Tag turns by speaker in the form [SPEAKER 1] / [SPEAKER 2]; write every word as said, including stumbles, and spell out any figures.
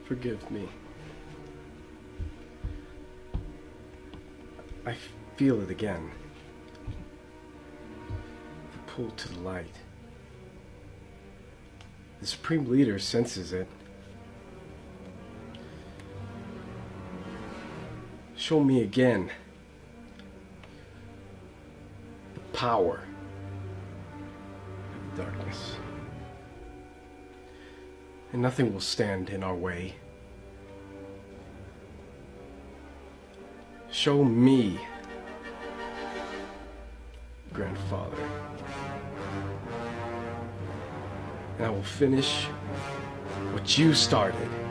[SPEAKER 1] Forgive me. I feel it again. The pull to the light. The Supreme Leader senses it. Show me again the power of the darkness. And nothing will stand in our way. Show me, Grandfather, and I will finish what you started.